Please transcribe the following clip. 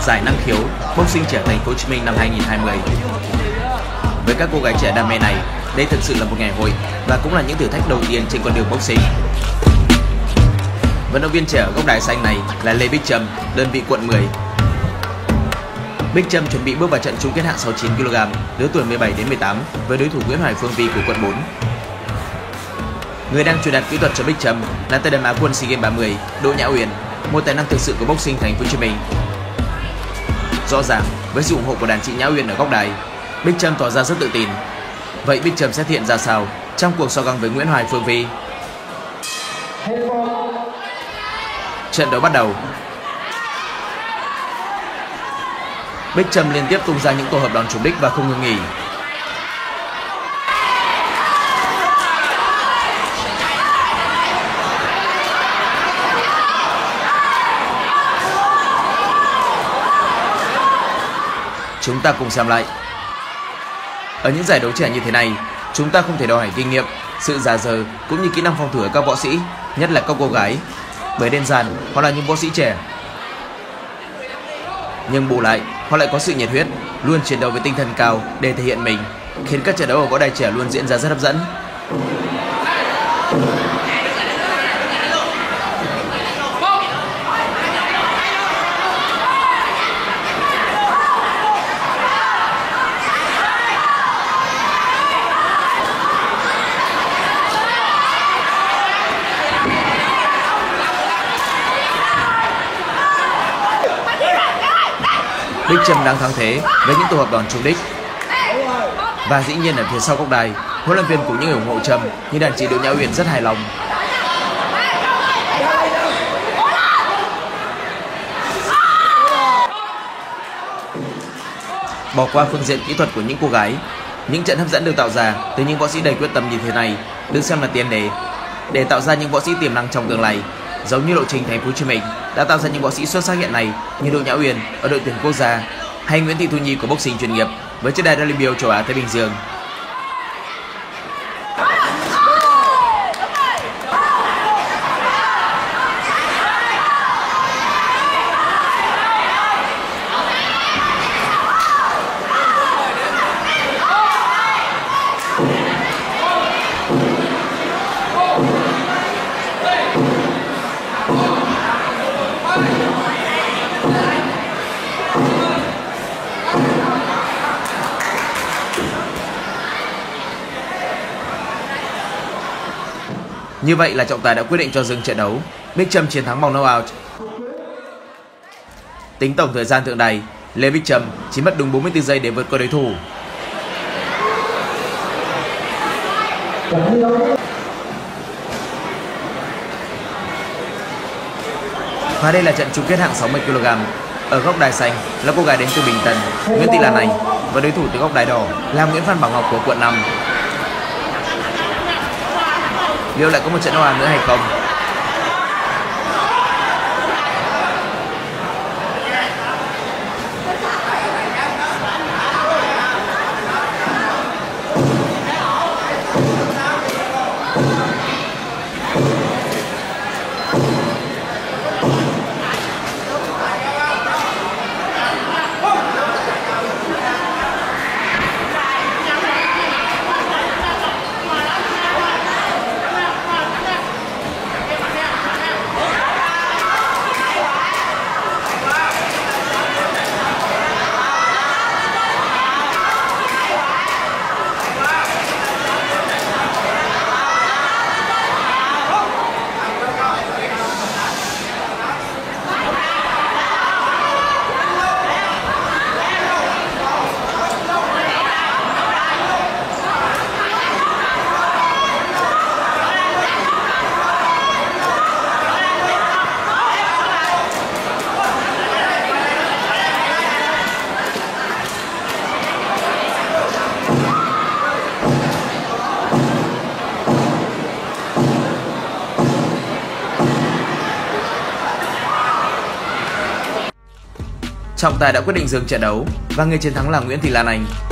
Giải năng khiếu boxing trẻ Thành phố Hồ Chí Minh năm 2020. Với các cô gái trẻ đam mê này, đây thực sự là một ngày hội và cũng là những thử thách đầu tiên trên con đường boxing. Vận động viên trẻ ở góc đài xanh này là Lê Bích Trâm, đơn vị quận 10. Bích Trâm chuẩn bị bước vào trận chung kết hạng 69 kg lứa tuổi 17 đến 18 với đối thủ Nguyễn Hoài Phương Vi của quận 4. Người đang truyền đạt kỹ thuật cho Bích Trâm là tay đấm Á quân SEA Games 30 Đỗ Nhã Uyên, một tài năng thực sự của boxing Thành phố Hồ Chí Minh. Rõ ràng, với sự ủng hộ của đàn chị Nhã Uyên ở góc đài, Bích Trâm tỏ ra rất tự tin. Vậy Bích Trâm sẽ thể hiện ra sao trong cuộc so găng với Nguyễn Hoài Phương Vi? Trận đấu bắt đầu. Bích Trâm liên tiếp tung ra những tổ hợp đòn trúng đích và không ngừng nghỉ. Chúng ta cùng xem lại. Ở những giải đấu trẻ như thế này, chúng ta không thể đòi hỏi kinh nghiệm, sự già dờ cũng như kỹ năng phòng thủ ở các võ sĩ, nhất là các cô gái, bởi đơn giản họ là những võ sĩ trẻ. Nhưng bù lại, họ lại có sự nhiệt huyết, luôn chiến đấu với tinh thần cao để thể hiện mình, khiến các trận đấu ở võ đài trẻ luôn diễn ra rất hấp dẫn. Bích Trâm đang thắng thế với những tổ hợp đòn trúng đích. Và dĩ nhiên ở phía sau góc đài, huấn luyện viên cũng như người ủng hộ Trâm như đàn chị Đỗ Nhã Uyên rất hài lòng. Bỏ qua phương diện kỹ thuật của những cô gái, những trận hấp dẫn được tạo ra từ những võ sĩ đầy quyết tâm như thế này được xem là tiền đề để tạo ra những võ sĩ tiềm năng trong tương lai. Giống như lộ trình Thành phố Hồ Chí Minh đã tạo ra những võ sĩ xuất sắc hiện nay như Đỗ Nhã Uyên ở đội tuyển quốc gia hay Nguyễn Thị Thu Nhi của boxing chuyên nghiệp với chiếc đai WBO châu Á Thái Bình Dương. Như vậy là trọng tài đã quyết định cho dừng trận đấu. Bích Trâm chiến thắng bằng knockout. Tính tổng thời gian thượng đài, Lê Bích Trâm chỉ mất đúng 44 giây để vượt qua đối thủ. Và đây là trận chung kết hạng 60 kg. Ở góc đài xanh là cô gái đến từ Bình Tân, Nguyễn Thị Lan Anh, và đối thủ từ góc đài đỏ là Nguyễn Phan Bảo Ngọc của quận 5. Liệu lại có một trận đấu nữa hay không? Trọng tài đã quyết định dừng trận đấu và người chiến thắng là Nguyễn Thị Lan Anh.